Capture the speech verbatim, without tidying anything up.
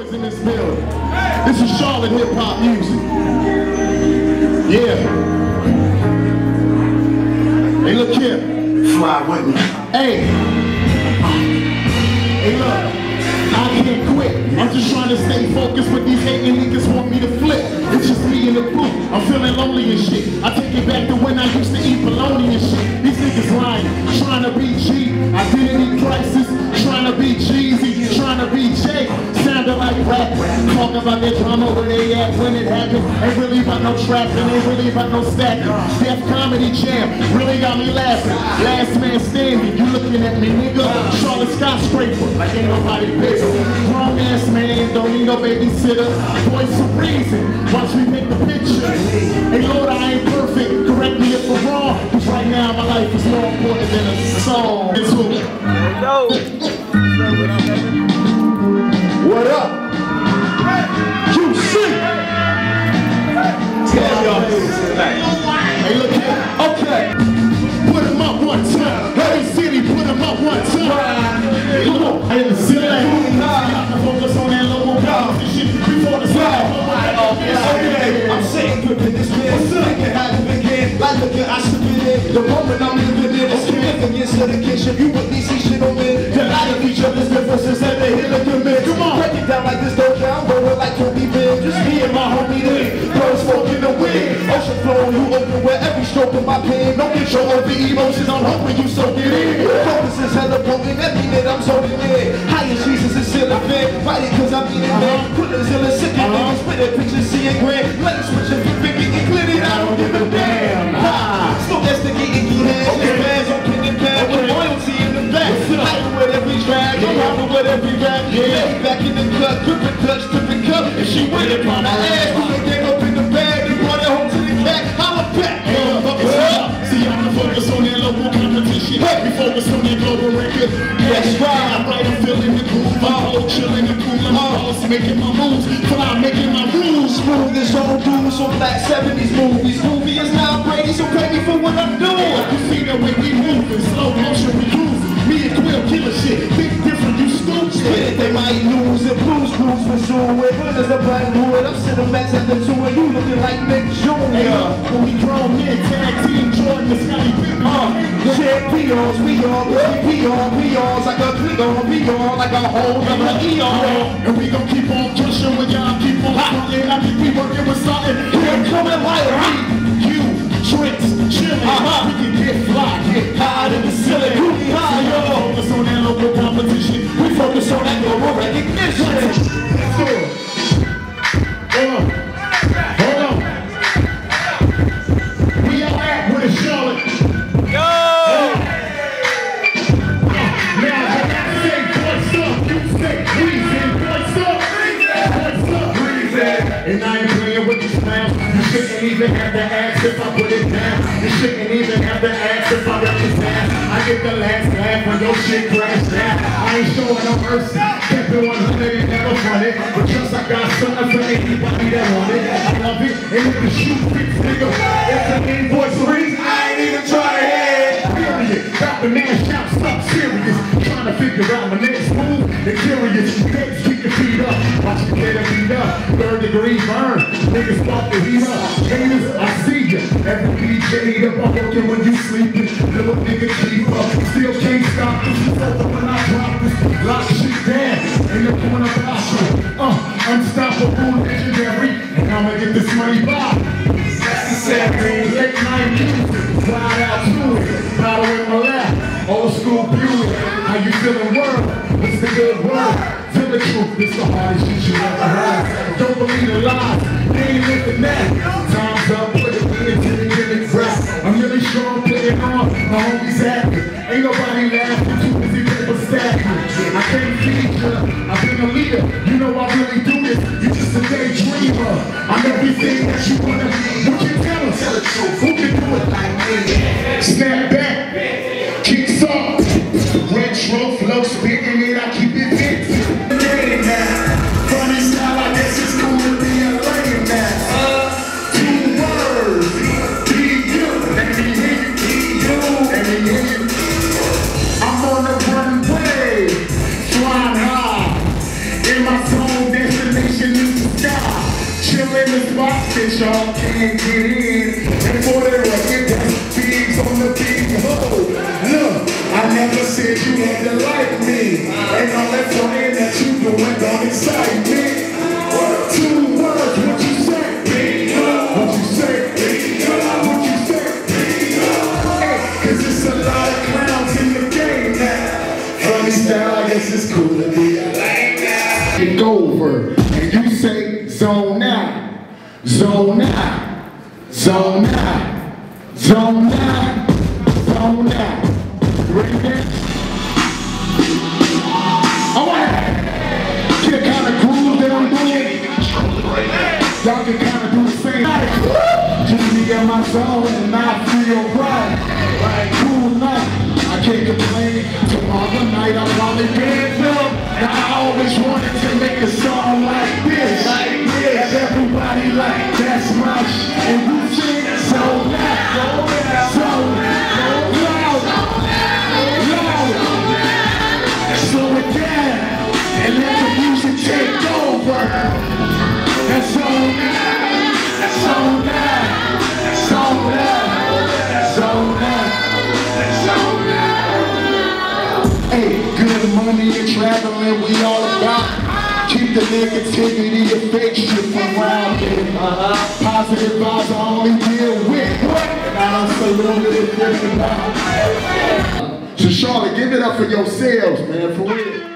boys in this building. This is Charlotte hip hop music. Yeah. Hey, look here. Fly with me. Hey. Hey, look. I can't quit. I'm just trying to stay focused, but these hating niggas want me to flip. It's just me in the booth. I'm feeling lonely and shit. I take it back to when I used to eat bologna and shit. These niggas lying, trying to be G. Identity crisis, trying to be Jeezy, trying to be Jay. Sounded like rap. Talk about their drama, where they at, when it happened. Ain't really about no trapping, ain't really about no stacking. Death Comedy Jam really got me laughing. Last man standing, you looking at me, nigga. Charlotte skyscraper, like ain't nobody bigger. Grown ass man, don't need no babysitter. Voice of reason, watch me make the picture. Hey Lord, I ain't perfect, correct me if I'm wrong. Cause right now my life is more important than a song. It's who? Yo! What up? Q C! Hey, look here. Okay. Put him up one time. Hey, City, put him up one time. Hey, come on. Hey, the city. I can focus on that local competition before the slide. Okay, I'm sitting good in this bitch. Thinking how to begin. Like looking, I should be in. The moment I'm living in is significance of the kitchen. You with me, see shit on me. The light of each other's differences and they hit a commit. Come on. Break it down like this, don't down. Rolling like Kobe Big. Just me and my homie there. Birds smoking the wind. Ocean flowing, you open where every stroke of my pen. Don't control over emotions, I'm hoping you soak it in. Focus is hella potent, that mean that I'm zoning in. Higher Jesus is still a fan. Fight it cause I'm eating man. Put a zilla sick and niggas with that picture, see it grand. Let it switch if you think it can clear it, I don't give a damn. Ha! Smoke that sticky icky hands, okay. Bands on king and pad with loyalty in the back. I do with every drag, I'm rhyming with every rap. Yeah, back in the cut, grip and touch, grip and cup. If she with it, on my ass, we can gang up in the bag and brought it home to the cat. I'm a back. See, I'm gonna focus on that local competition. We focus on that global record. That's right. I'm right, I'm feeling the groove. I'm all chilling and cool. I'm boss, making my moves. Fly, making my rules. Smooth as old dudes from black seventies movies. Movie is now Brady, so pay me for what I'm doing. You see the way we move in slow motion, we cruise. Me and Quill killer shit. Big different, you stupid. Spit it, they might lose and blues blues pursue it. When there's a black wood, I'm sitting back at the two and you looking like Nick Junior Hey, when we grown men, tag team Jordan and Scotty Pippen. Uh, champions, we all, we peons, peons like a Klingon, peon like a whole other eon. And we gon' keep on pushing when y'all keep on talking. I think we working with something. Here coming like You, tricks, chillin'. Uh-huh. We can get fly, get high in the ceiling. Who be high, yo? Focus on that local competition. We focus on that global recognition. Hold on. Hold on. We all at with a Charlotte. Yo! Now, when I say what's up, you say reason. What's up? What's up? Reason. And I ain't playing with these clowns. You shouldn't even have to ask if I put it down. You shouldn't even have to ask if I represent. I get the last laugh when your shit crashed down. I ain't showing no mercy. Kept it one hundred and never run it. But trust I got something for anybody that want it. I love it. And if the shoe fits, nigga, that's an invoice for reason. I ain't even trying to head. Period. Got the man shout, stop serious. Trying to figure out my next move. The curious. Next, keep your feet up. Watch your head beat up. Third degree burn. Niggas start to heat up. Haters, I see ya. Every D J up, I'm working when you sleeping. Little nigga keep up. Still can't stop this. You over when I drop this. Lock shit down. In the corner blossom. Uh, unstoppable, legendary. And I'ma get this money back. Necessary. Late night music. Slide out to it. Power in my lap. Old school Buick. How you feeling, world? What's the good word? Tell the truth, it's the hardest shit you ever heard. Don't believe the lies, they ain't living that. Time's up, put it in to the gimmick rap. I'm really strong, putting on, my homies happy. Ain't nobody laughing, too busy paper stacking. I can't feed ya, I've been a leader. You know I really do this, you just a daydreamer. I'm everything that you wanna be. What you tell us? Tell the truth, who can do it like me? Snap back, kick soft, retro flow, spitting it, I keep it big. Funny style, I guess it's cool to be a lame man. Uh, two words, be you, let me hear you, be you, let me hear you. I'm on the runway, flying high, in my zone, dancing Chill in the spots that y'all can't get in. And for the record, that's bigs on the big hole. Look, I never said you had to like me. And all that flying that you doing don't excite me. Two words, what you say? What you say? What you say? Hey, cause it's a lot of clowns in the game now. Funny style, I guess it's cool to be like that. Take over, and you say zone out, zone out, zone out, zone out, zone out. Ready, man? I want to get kind of groove that I'm doing. Y'all can kind of do the same. Just me in my zone and I feel right. Like cool night, I can't complain. Tomorrow night I'll probably bed up. Now I always wanted to make a song like this. Like this. Everybody like that's my shit. And we sing so loud, so loud, loud, loud. Slow it down and let the music take over. That's so loud, that's so loud, that's so loud, that's so loud, that's so loud. Hey, good money and traveling, we all about. Keep the negativity and fake shit from around here. Uh-huh. Positive vibes I only deal with. And I don't say a little bit different about. So Charlotte, give it up for yourselves, man, for real.